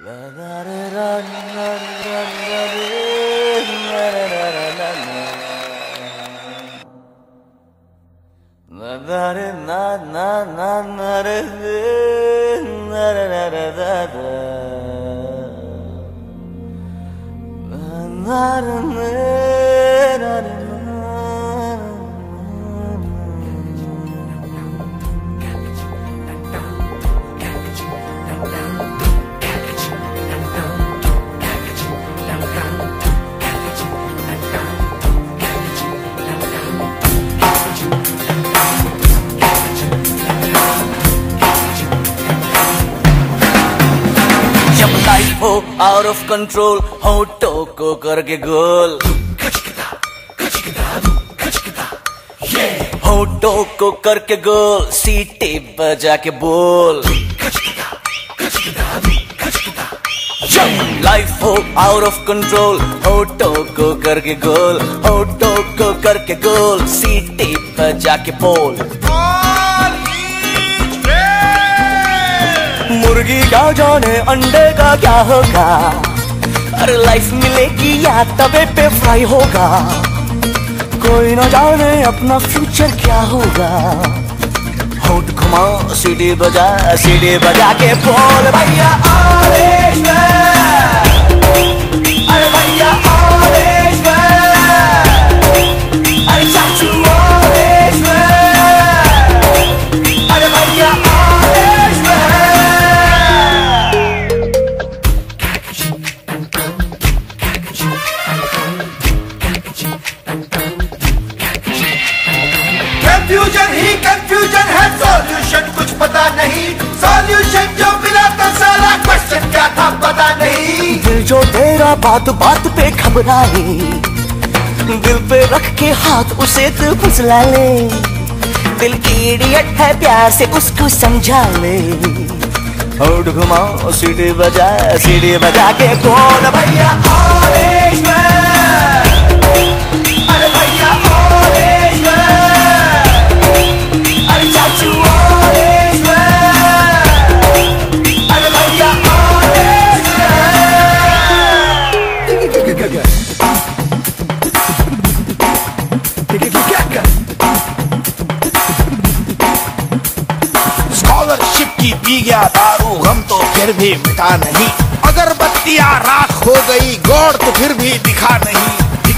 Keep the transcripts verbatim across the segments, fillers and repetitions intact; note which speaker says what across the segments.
Speaker 1: हो out of control, होठों को करके गोल, होठों को करके गोल, सीटी बजा के बोल। लाइफ हो आउट ऑफ कंट्रोल, होठों को करके गोल, होठों को करके गोल, सीटी बजा के बोल। मुर्गी क्या जाने अंडे का क्या होगा, अरे लाइफ मिलेगी या तवे पे फ्राई होगा, कोई ना जाने अपना फ्यूचर क्या होगा। होठ घुमा सीढ़ी बजा, सीढ़ी बजा के बोल भैया ऑरेंज मैन, अरे भैया ऑरेंज मैन, अरे चाचू ऑरेंज मैन, अरे भैया ऑरेंज मैन।
Speaker 2: कंफ्यूजन ही कंफ्यूजन है, सॉल्यूशन कुछ पता नहीं, सॉल्यूशन जो मिला तो सारा क्वेश्चन क्या था पता नहीं।
Speaker 1: दिल जो तेरा बात बात पे घबराए, दिल पे रख के हाथ उसे तू फुसला ले, दिल इडियट है प्यार से उसको समझा ले। होठ घुमा सीढ़ी बजा, सीढ़ी बजा के बोल भैया ऑरेंज मैन, अरे भैया ऑरेंज मैन, अरे चाचू ऑरेंज मैन, अरे भैया ऑरेंज मैन।
Speaker 2: स्कॉलरशिप की पी गया दारू, हम तो फिर भी मिटा नहीं, अगरबत्तियां राख हो गई, गौर तो फिर भी दिखा नहीं।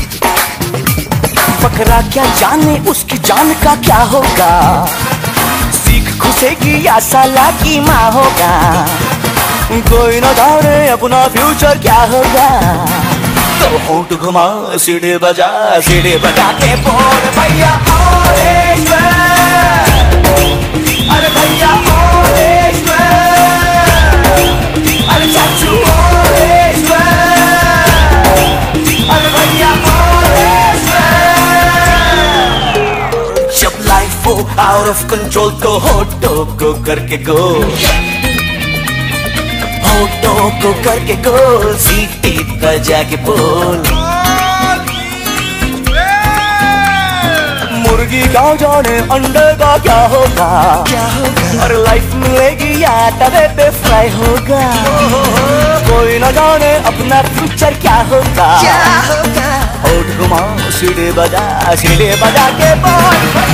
Speaker 1: बकरा क्या जाने उसकी जान का क्या होगा, सीख घुसेगी या साला की माँ होगा, कोई न जाने अपना फ्यूचर क्या होगा। तो होठ घुमा सीढ़ी बजा, सीढ़ी बजा के बोल भैया ऑरेंज मैन, अरे भैया ऑरेंज मैन, अरे चाचू ऑरेंज मैन, अरे भैया ऑरेंज मैन। जब लाइफ हो आउट ऑफ कंट्रोल तो होठों को करके गोल, होठों को करके गोल, सीटी बजा के बोल। मुर्गी क्या जाने अंडे का क्या होगा, क्या होगा, और लाइफ मिलेगी या तवे पे फ्राई होगा, कोई न जाने अपना फ्यूचर क्या होगा, क्या होगा। होठ घुमा सीढ़ी बजा, सीढ़ी बजा के बोल।